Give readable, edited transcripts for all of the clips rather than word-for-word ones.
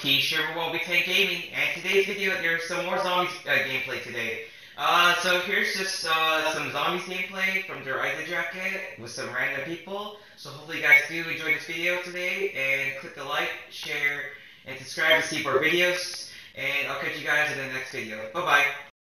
T-shirt will be 10 Gaming, and today's video there's some more zombies gameplay today. So here's just some zombies gameplay from the Rise Jacket with some random people. So hopefully you guys do enjoy this video today, and click the like, share, and subscribe to see more videos. And I'll catch you guys in the next video. Bye bye.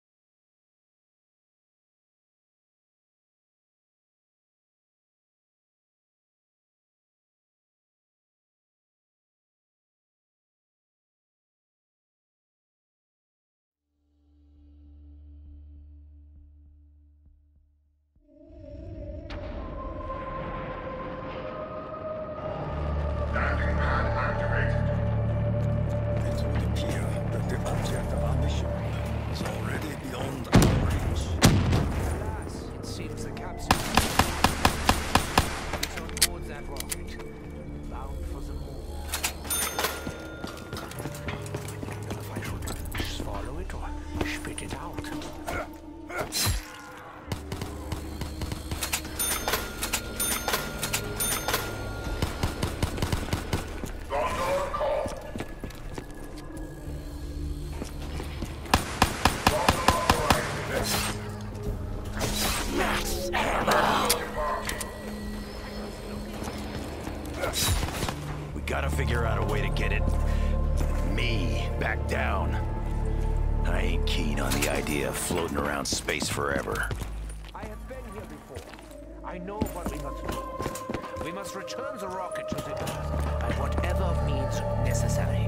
Landing pad activated. It would appear that the object of our mission is already beyond our reach. Alas, it seems the capsule is on board that rocket, bound for the moon. If I should swallow it or spit it out. Gondola call. We gotta figure out a way to get me back down. I ain't keen on the idea of floating around space forever. I have been here before. I know what we must do. We must return the rocket to the Earth by whatever means necessary.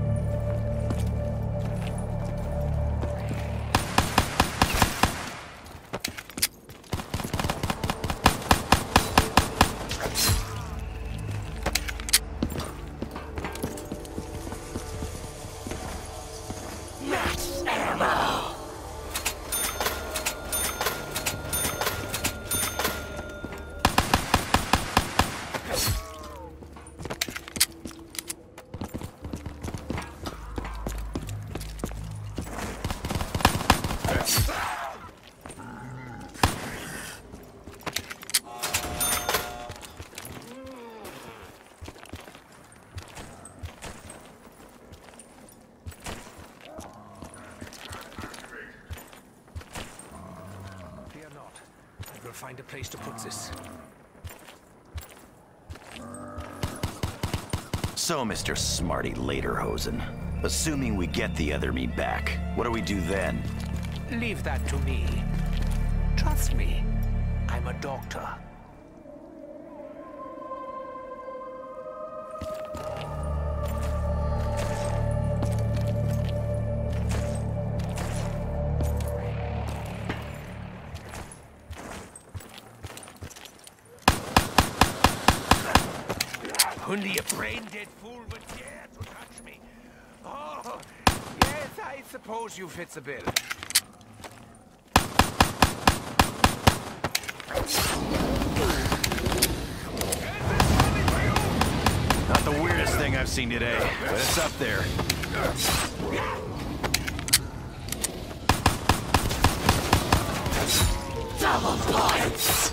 Fear not. I will find a place to put this. So, Mr. Smarty Lederhosen, assuming we get the other me back, what do we do then? Leave that to me. Trust me. I'm a doctor. Only a brain-dead fool would dare to touch me. Oh, yes, I suppose you fit the bill. Not the weirdest thing I've seen today, but it's up there. Double points!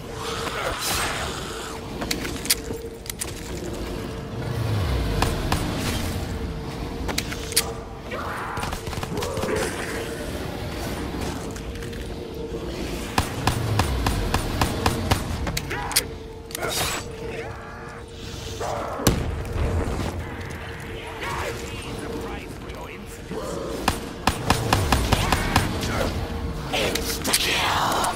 Insta-kill!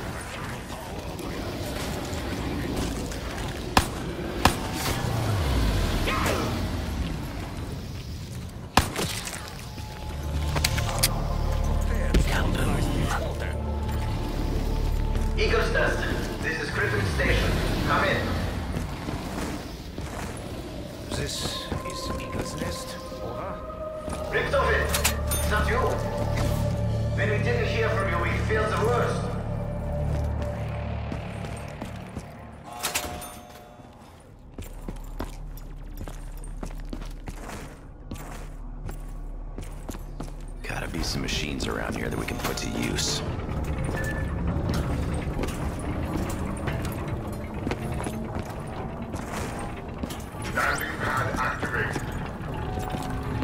Eagles Nest, this is Griffin Station. Come in. This is Eagle's Nest. Over. Richtofen, it's not you. When we didn't hear from you, we feel the worst. Gotta be some machines around here that we can put to use. Landing pad activated.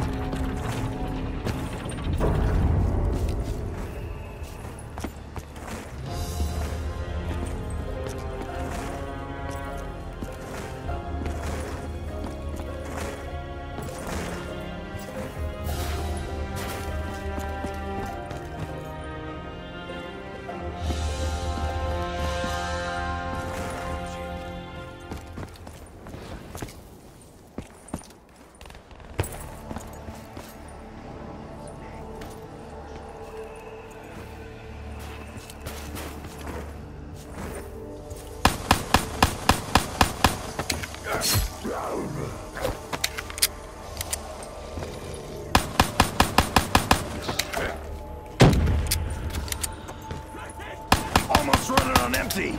Almost running on empty.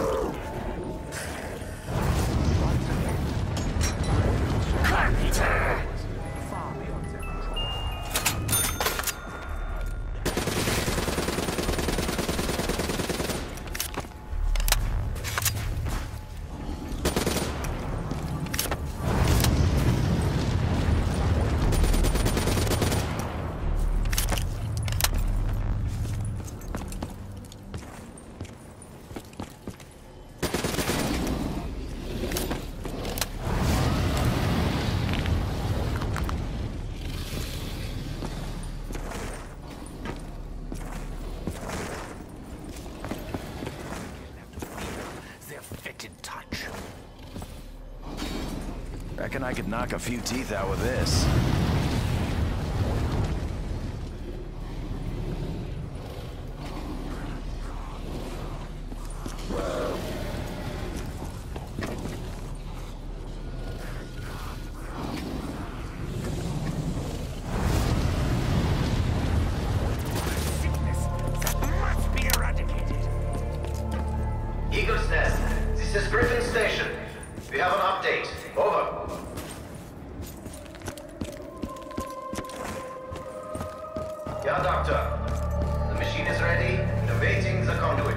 Far beyond their control. Their fetid touch. Reckon I could knock a few teeth out with this. Sickness that must be eradicated. Eagle's Nest, this is Griffin Station. We have an update. Over. Yeah, Doctor. The machine is ready and awaiting the conduit.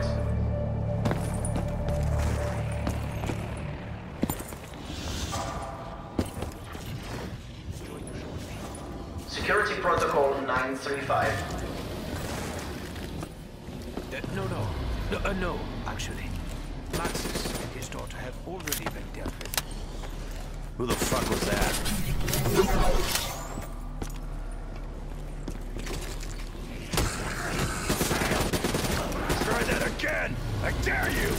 Security Protocol 935. No, actually. Maxis and his daughter have already been dealt with. Who the fuck was that? Try that again! I dare you!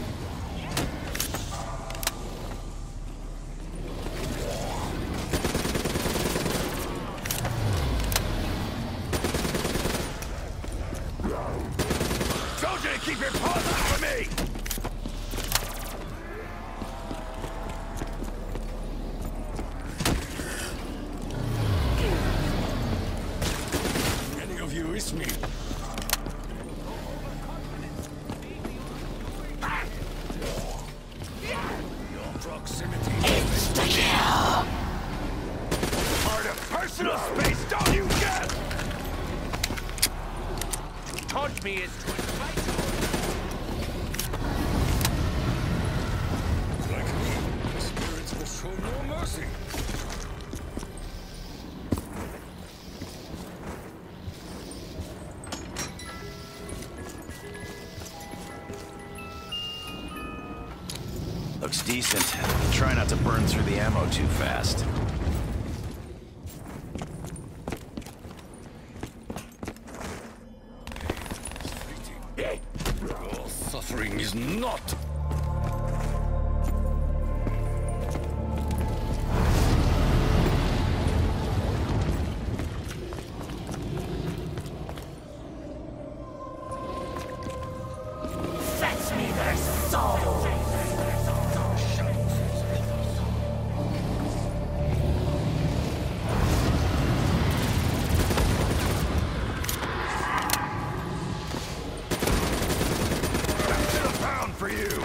Told you to keep your paws off of me! Any of you is me. Your proximity. Part of personal space, don't you get? Taunt me is to invite Like me, the spirits will show no mercy. Looks decent. Try not to burn through the ammo too fast. Your suffering is not. fetch me their soul. For you.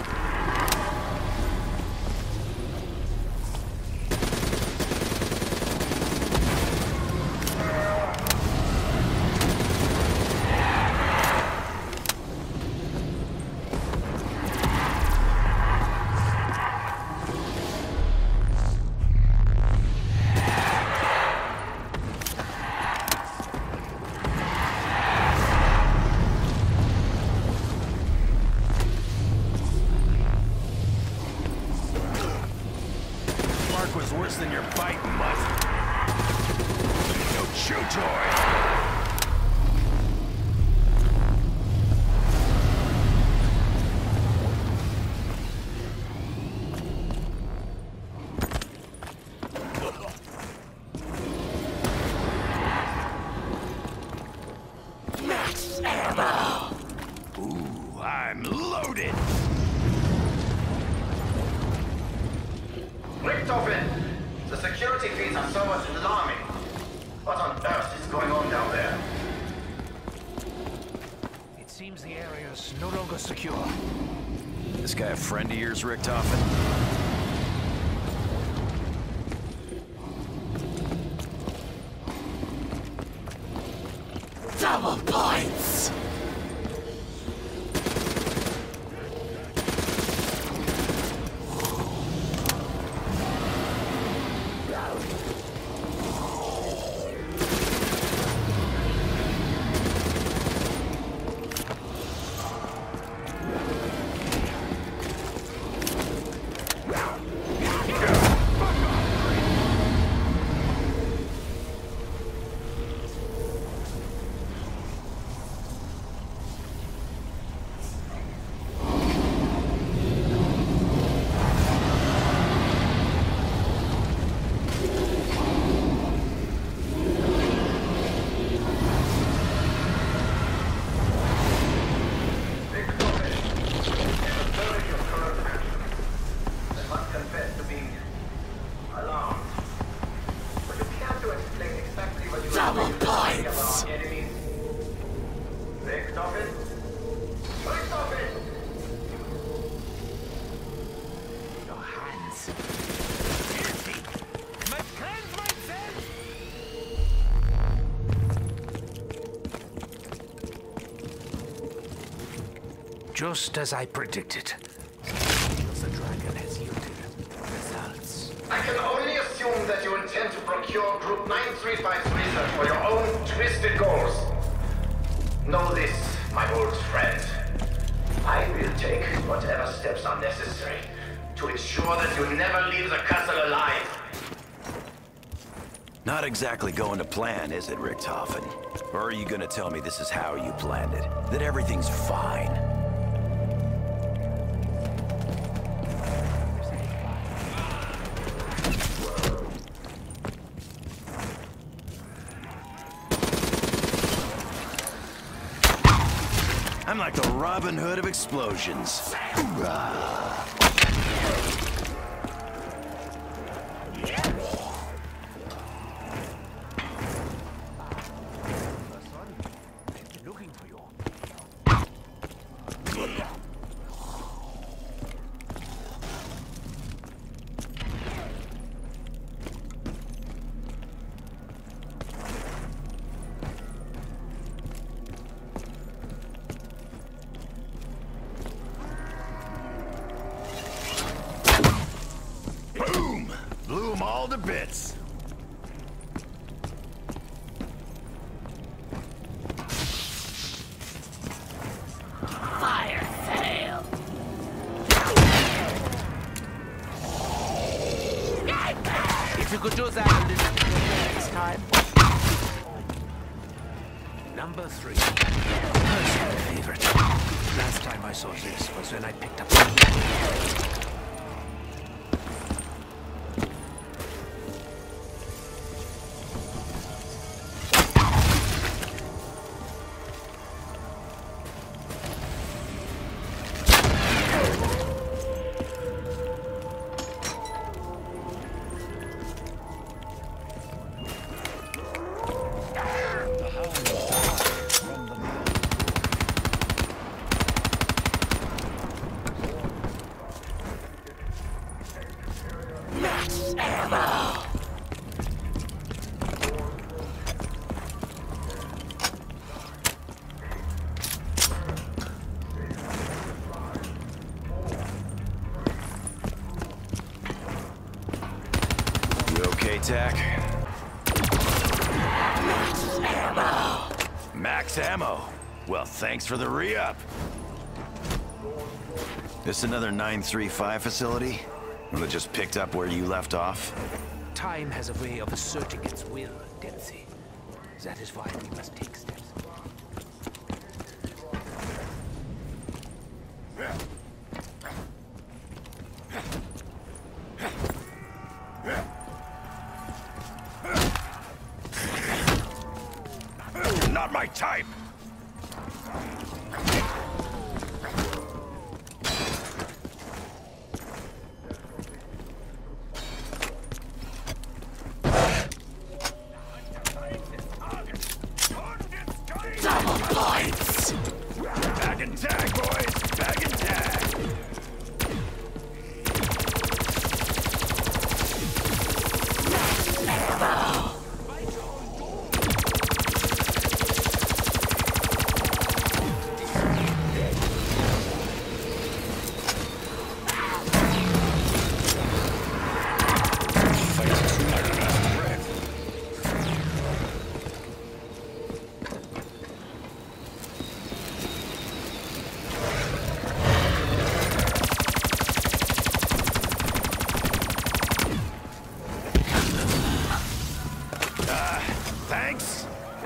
Was worse than your bite, mutt. No chew toy. Max ammo. Ooh, I'm loaded. Richtofen, security feeds are somewhat alarming. What on earth is going on down there? It seems the area's no longer secure. This guy a friend of yours, Richtofen? Double points! Just as I predicted. The dragon has yielded results. I can only assume that you intend to procure Group 935's research for your own twisted goals. Know this, my old friend. I will take whatever steps are necessary to ensure that you never leave the castle alive. Not exactly going to plan, is it, Richtofen? Or are you gonna tell me this is how you planned it? That everything's fine? I'm like the Robin Hood of explosions. Hoorah. Looking for you. Boom! Blew them all to bits. Fire sale! If you could do that a little bit next time. Number 3. Personal favorite. Last time I saw this was when I picked up. You okay, Tac? Max ammo. Well, thanks for the re-up. This another 935 facility? Well, it just picked up where you left off? Time has a way of asserting its will, Dempsey. That is why we must take steps. Not my type!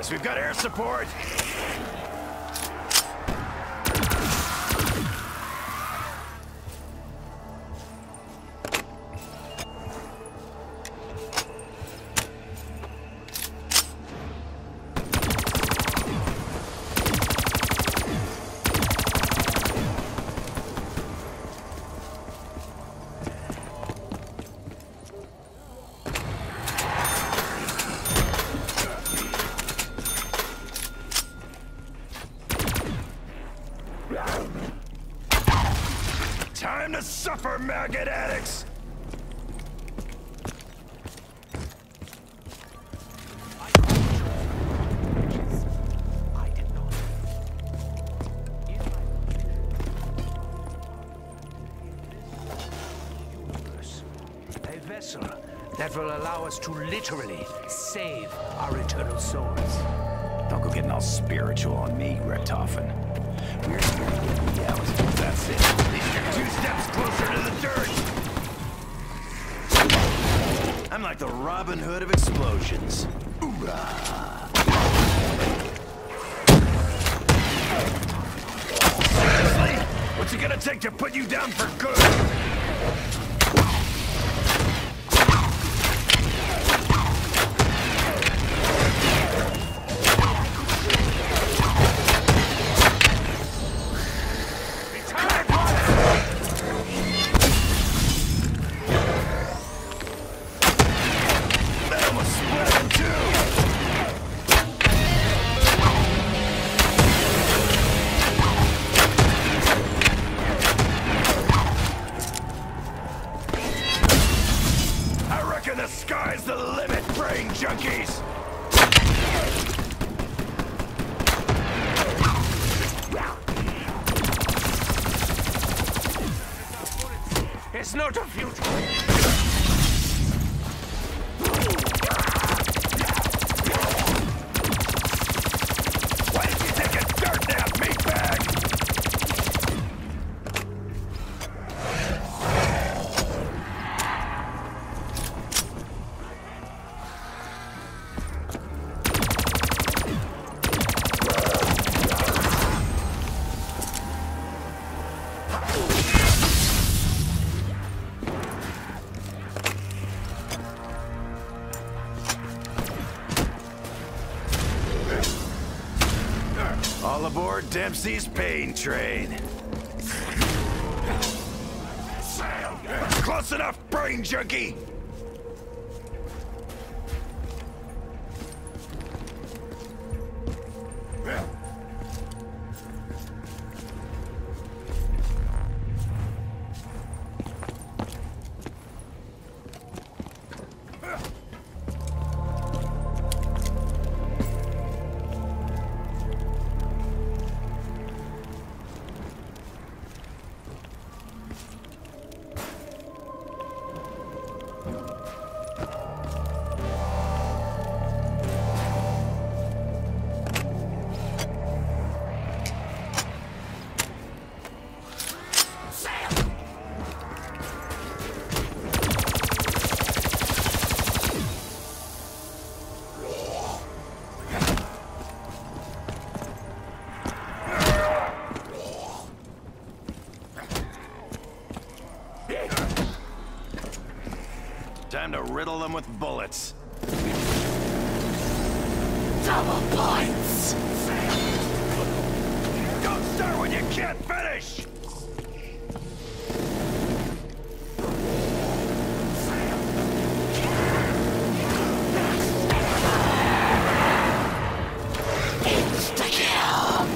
Alex, we've got air support! Time to suffer, maggot addicts! I did not. A vessel that will allow us to literally save our eternal souls. Don't go getting all spiritual on me, Richtofen. We're here to get reality. That's it. You're 2 steps closer to the dirt! I'm like the Robin Hood of explosions. Hoorah! Seriously? What's it gonna take to put you down for good? The sky's the limit, brain junkies! It's not a future. Why did you take a dirt nap, meatbag? All aboard Dempsey's pain train. Close enough, brain junkie! Time to riddle them with bullets. Double points. Don't start when you can't finish! Insta-kill.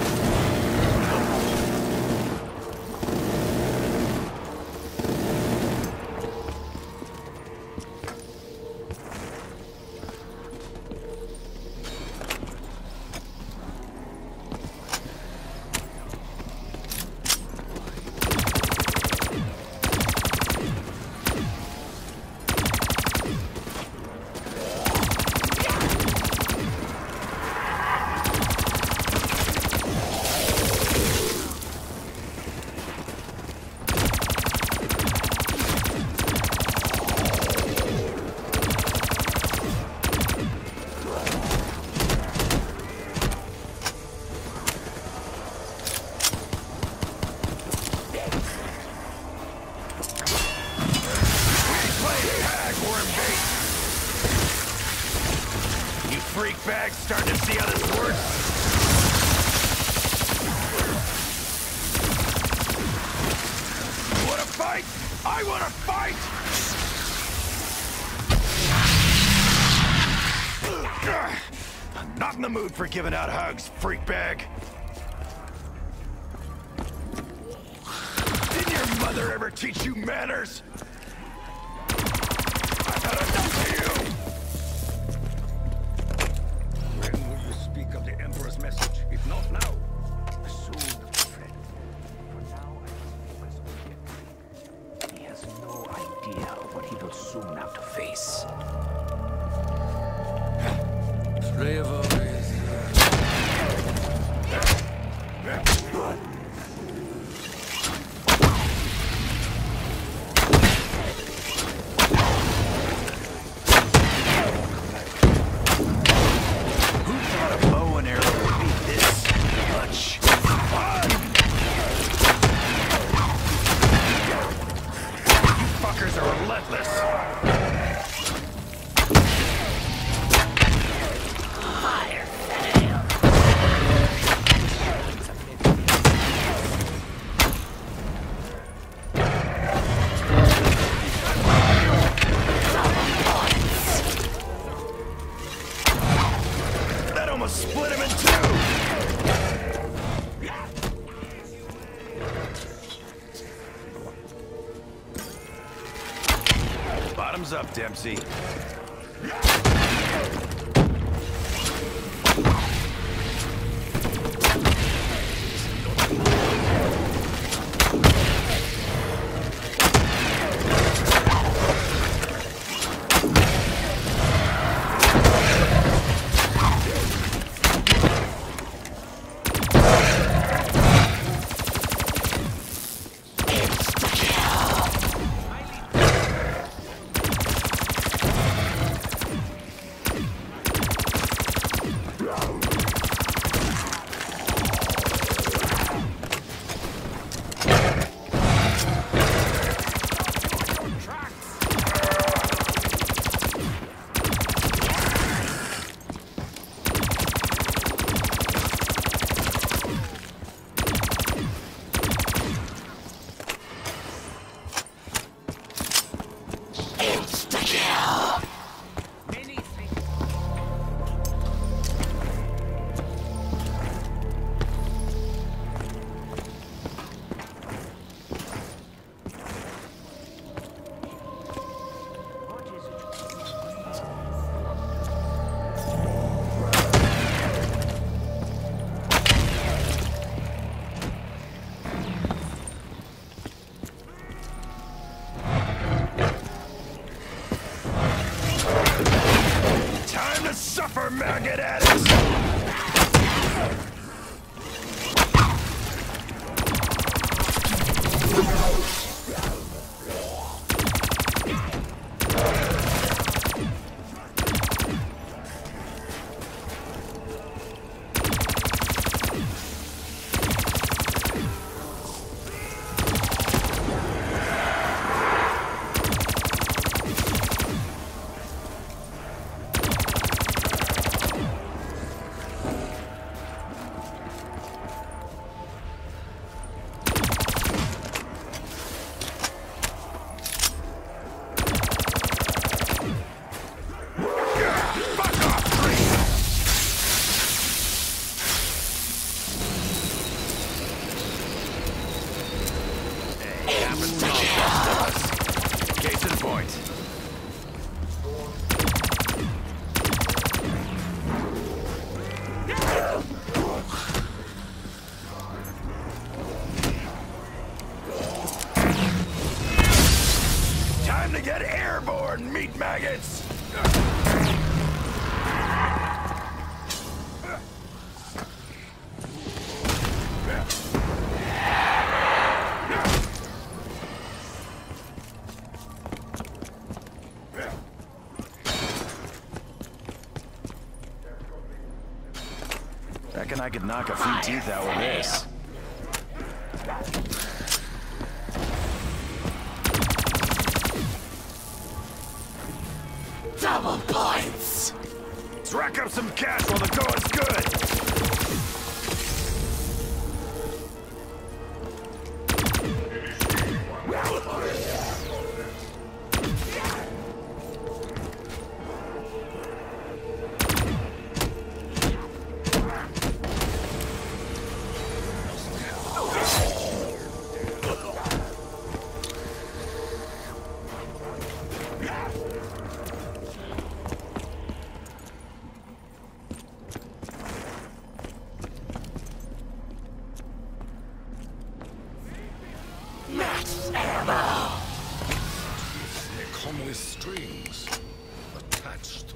freak bag starting to see how this works? You wanna fight? I wanna fight! I'm not in the mood for giving out hugs, freak bag. Didn't your mother ever teach you manners? I've had enough of you! When will you speak of the Emperor's message? If not now, Soon, friend. For now, I must focus on him. He has no idea of what he will soon have to face. slavery is Who thought a bow and arrow would be this much fun? You fuckers are relentless. Fire fail. That almost split him in two. Bottoms up, Dempsey. Time to suffer, maggot addicts! Case in point. Time to get airborne, meat maggots! Reckon I could knock a few teeth out with this. Double points. It's right. Rack up some cash while the going's good! They come with strings attached.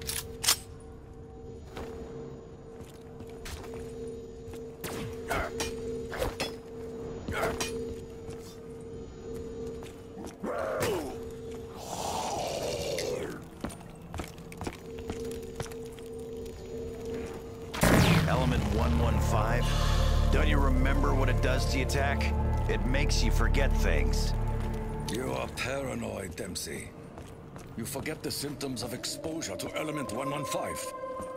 Element 115? Don't you remember what it does to you, Tack? It makes you forget things. You are paranoid, Dempsey. You forget the symptoms of exposure to element 115.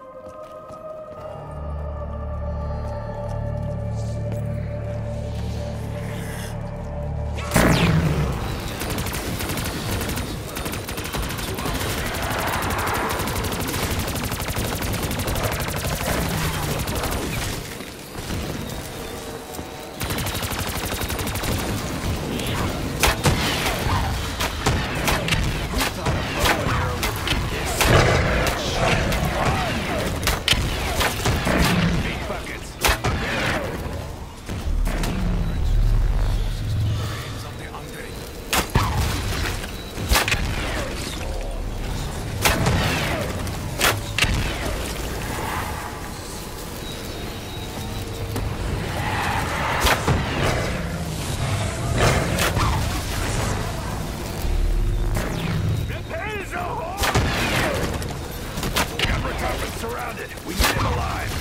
Surrounded. We need him alive.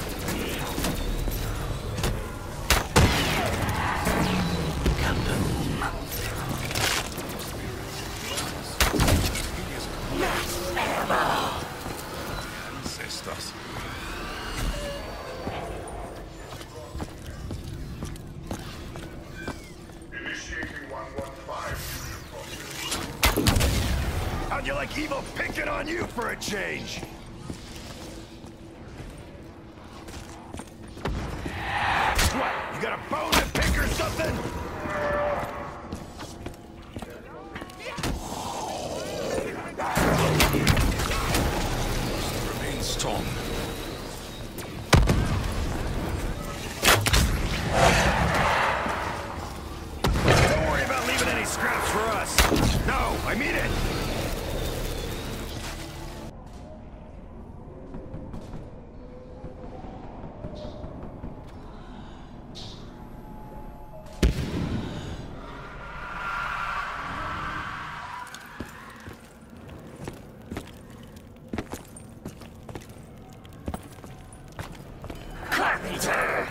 Ancestors. Initiating 115. How'd you like evil picking on you for a change? What? You got a bone to pick or something? Remain strong. Don't worry about leaving any scraps for us. No, I mean it. Carpenter!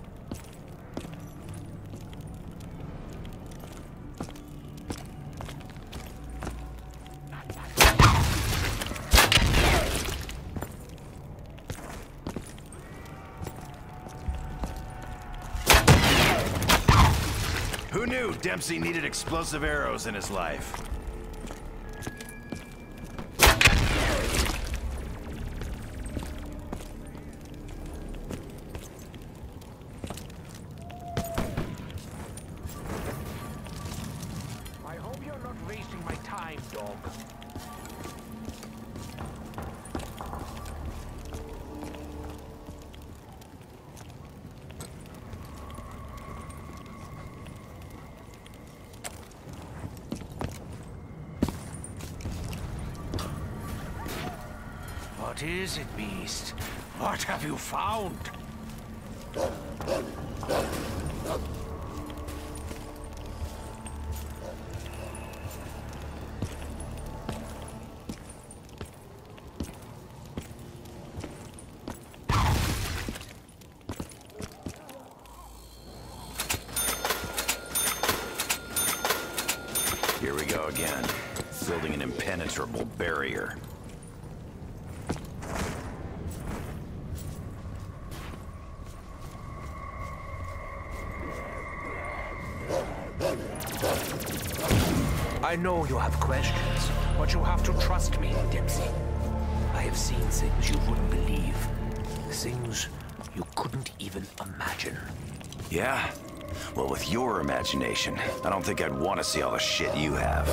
Who knew Dempsey needed explosive arrows in his life? I hope you're not wasting my time, dog. What is it, beast? What have you found? Here we go again, building an impenetrable barrier. I know you have questions, but you have to trust me, Dempsey. I have seen things you wouldn't believe. Things you couldn't even imagine. Yeah? Well, with your imagination, I don't think I'd want to see all the shit you have.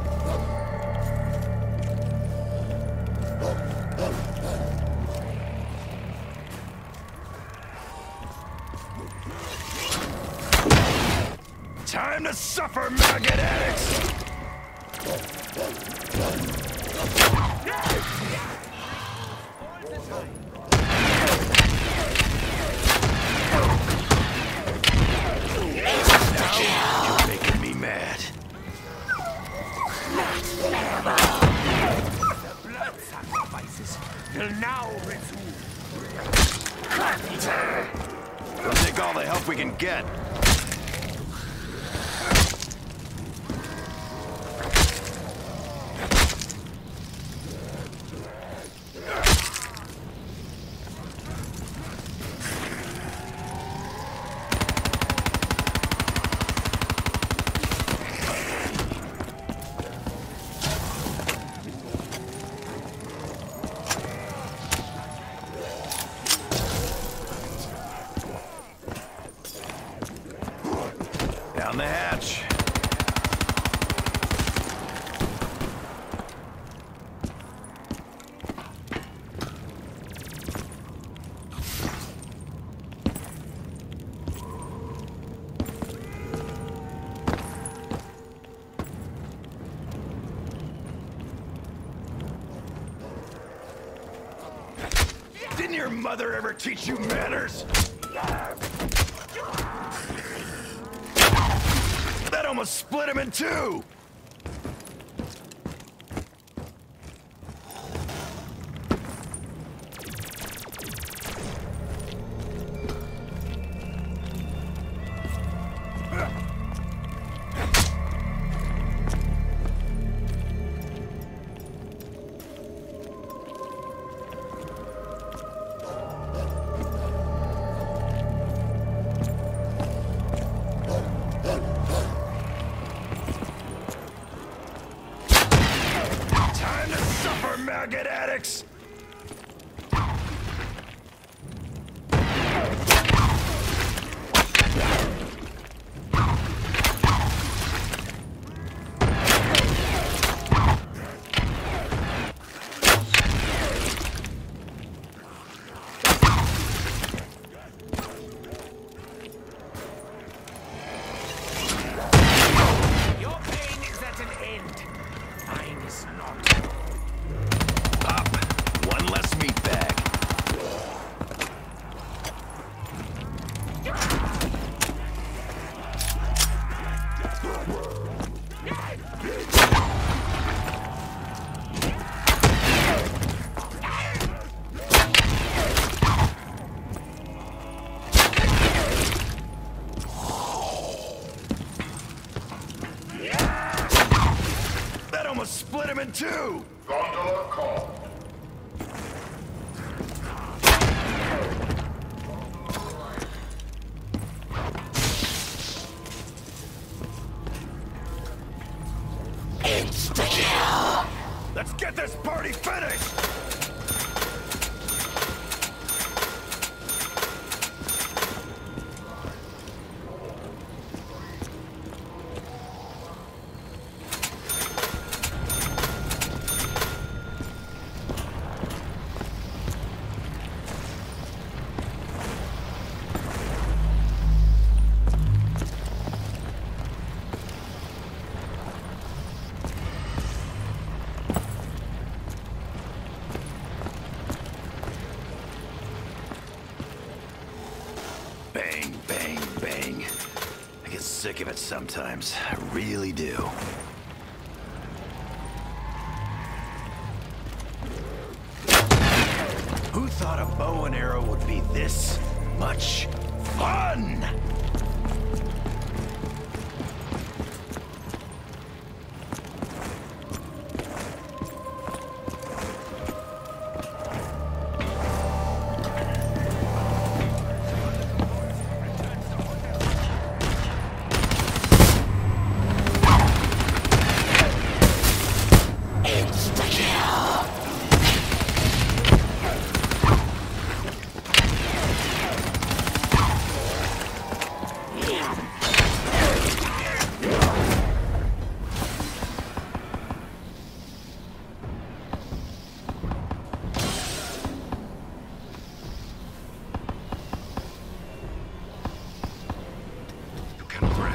Time to suffer, maggot addicts! Now you're making me mad. The blood sacrifices will now resume. We'll take all the help we can get. Down the hatch. Didn't your mother ever teach you manners? That almost split him in two! Maggot addicts! Your pain is at an end. Mine is not. One less meat bag. That almost split him in two! Gondola call. Insta-kill. Let's get this party finished! Bang, bang, bang. I get sick of it sometimes. I really do. Who thought a bow and arrow would be this much fun?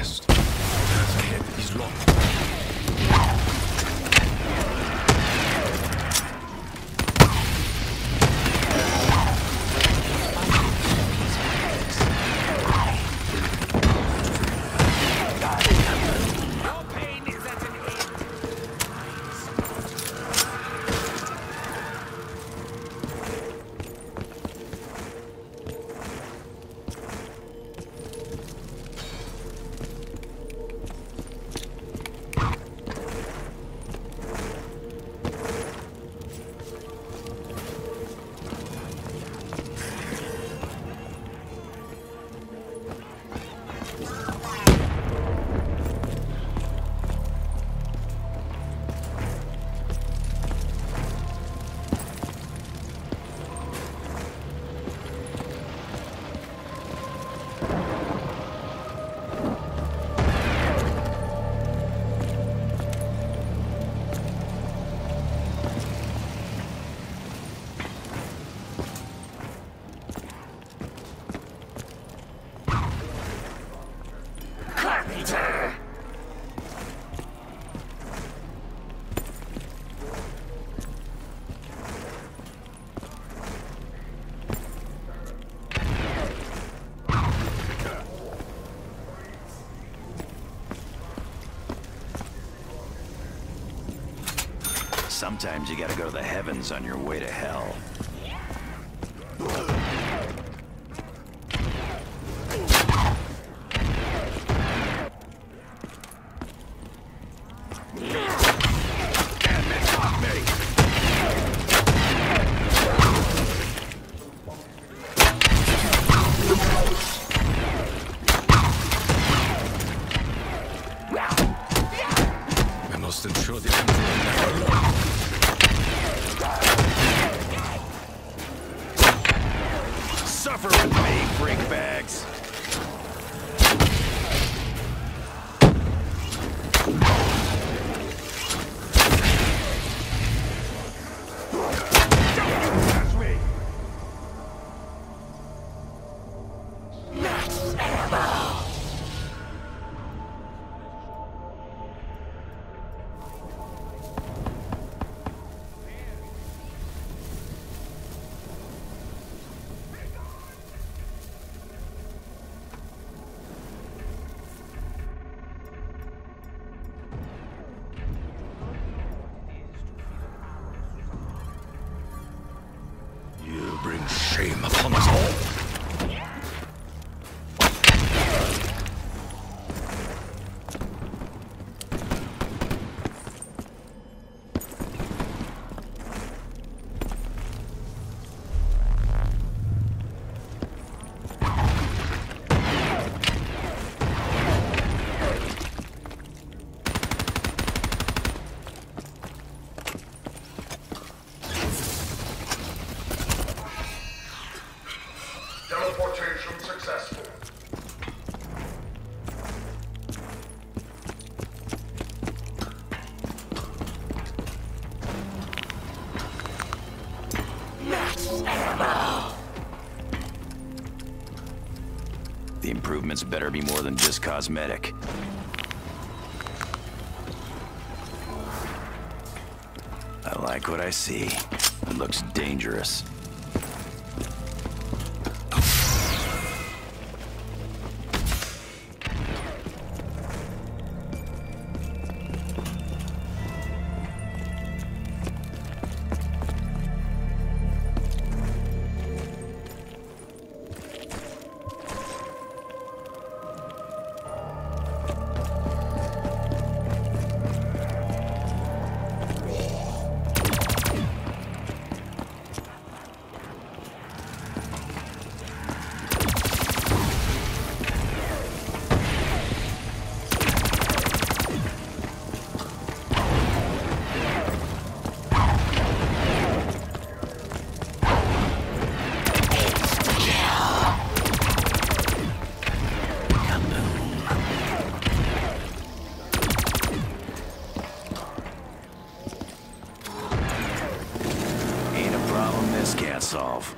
west. Path ahead is locked. Your pain is at an end. Sometimes you gotta go to the heavens on your way to hell. I must ensure the Emperor never learns. Suffer with me, freak bags. You bring shame upon us all. Teleportation successful. The improvements better be more than just cosmetic. I like what I see. It looks dangerous. Can't solve.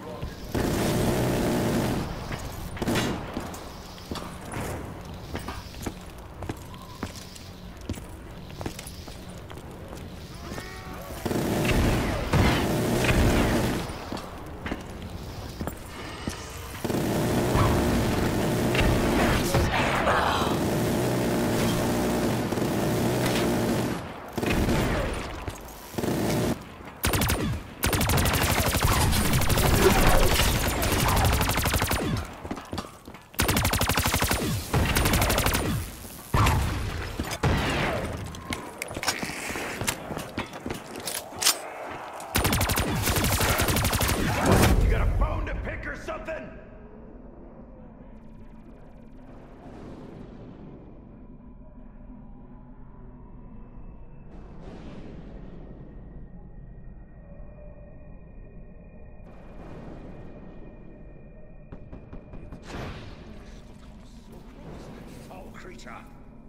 creature.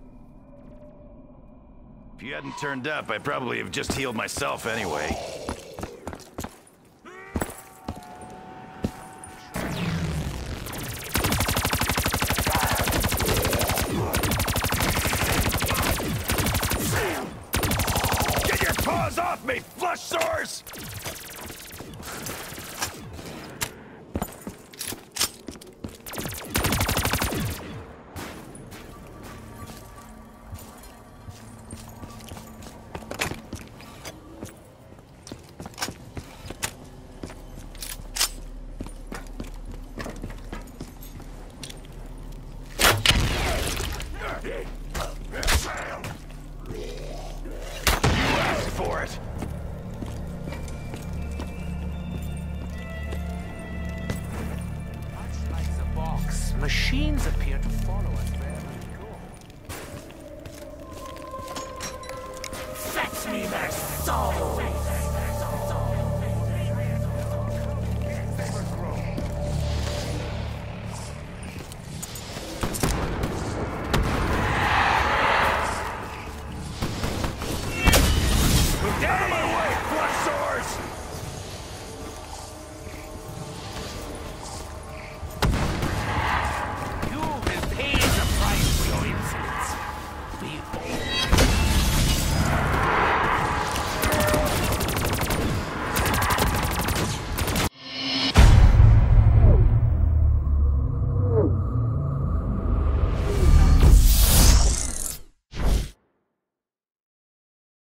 If you hadn't turned up, I'd probably have just healed myself anyway. Get your paws off me, flush sores! For it. Much like the box, machines appear to follow a